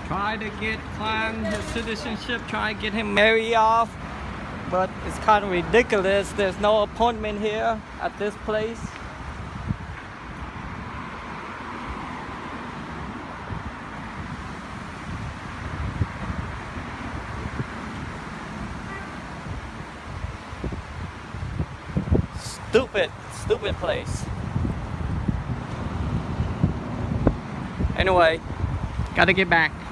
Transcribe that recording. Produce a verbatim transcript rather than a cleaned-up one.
Try to get Klein his citizenship, try to get him married off, but it's kind of ridiculous. There's no appointment here at this place. Stupid, stupid place. Anyway, gotta get back.